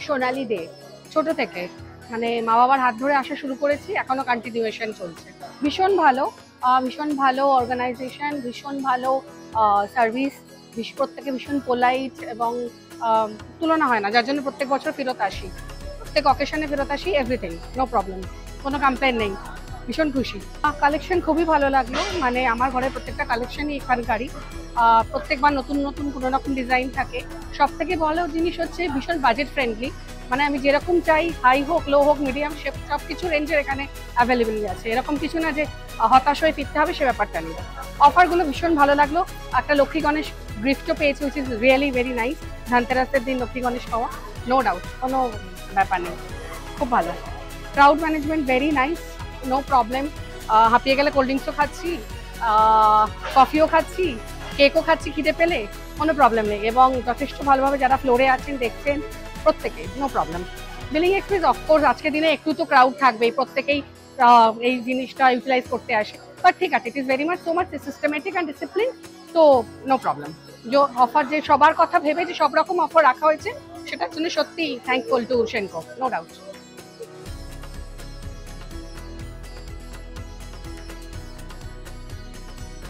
সোনালি দে, ছোট থেকে মানে মা বাবার হাত ধরে আসা শুরু করেছি, এখনো কন্টিনিউয়েশন চলছে। ভীষণ ভালো, ভীষণ ভালো অর্গানাইজেশন, ভীষণ ভালো সার্ভিস, প্রত্যেকে ভীষণ পোলাইট এবং তুলনা হয় না, যার জন্য প্রত্যেক বছর ফেরত আসি, প্রত্যেক অকেশনে ফেরত আসি, এভরিথিং নো প্রবলেম, কোনো কমপ্লেন নেই, ভীষণ খুশি। কালেকশন খুবই ভালো লাগলো, মানে আমার ঘরের প্রত্যেকটা কালেকশনই এখানকারই, প্রত্যেকবার নতুন নতুন কোনো রকম ডিজাইন থাকে। সব থেকে ভালো জিনিস হচ্ছে ভীষণ বাজেট ফ্রেন্ডলি, মানে আমি যেরকম চাই হাই হোক লো হোক মিডিয়াম সব কিছু রেঞ্জের এখানে অ্যাভেলেবেলই আছে, এরকম কিছু না যে হতাশ হয়ে ফিরতে হবে সে ব্যাপারটা নেই। অফারগুলো ভীষণ ভালো লাগলো, একটা লক্ষ্মী গণেশ গিফটও পেয়েছি which is really very nice. ধনতেরাসের দিন লক্ষ্মী গণেশ পাওয়া, নো ডাউট, কোনো ব্যাপার নেই, খুব ভালো। Crowd management very nice, no problem. হাঁপিয়ে গেলে কোল্ড ড্রিঙ্কসও খাচ্ছি, কফিও খাচ্ছি, কেকও খাচ্ছি খিদে পেলে, কোনো প্রবলেম নেই। এবং যথেষ্ট ভালোভাবে যারা ফ্লোরে আছেন দেখছেন প্রত্যেকেই, no problem. Billing express of course আজকের দিনে একটু তো ক্রাউড থাকবেই, প্রত্যেকেই এই জিনিসটা ইউটিলাইজ করতে আসে, বাট ঠিক আছে, it is very much so much systematic and discipline, তো নো প্রবলেম। যে অফার, যে সবার কথা ভেবে যে সব রকম অফার রাখা হয়েছে, সেটার জন্য সত্যি thankful to Senco, no doubt.